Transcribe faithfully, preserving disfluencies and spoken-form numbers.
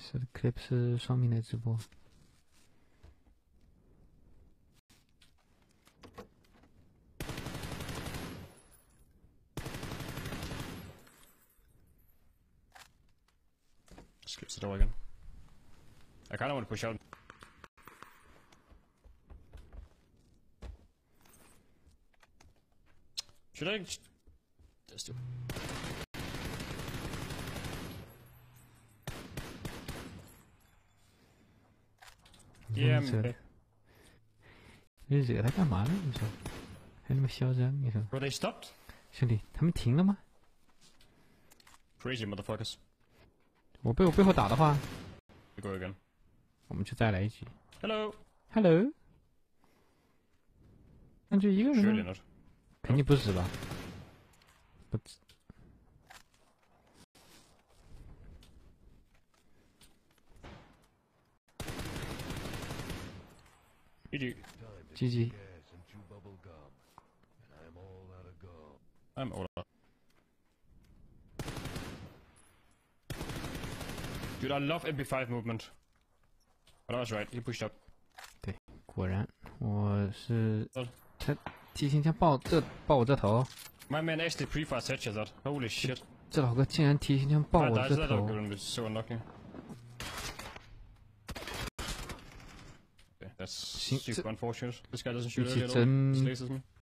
是 clip 是双屏的直播。 Skips the door again. I kinda want to push out. Should I just... Just do Yeah, maybe. 你惹他干嘛呢？你说，还那么嚣张？你说 Were they stopped? 兄弟，他们停了吗？ Crazy motherfuckers. 我被我背后打的话， We go again. 我们就再来一局。 Hello. Hello。那就一个人 Surely 吗？ not. 肯定不止吧？不止。 G G. G G. I'm all out. Dude, I love M P five movement. But I was right, he pushed up. 对，果然我是他提前枪爆这爆我这头。 My man actually pre-fire headshot that. Holy shit. 这老哥竟然提前枪爆我这头。 So unlucky. Okay, that's super unfortunate. This guy doesn't shoot early at all. He slaces me.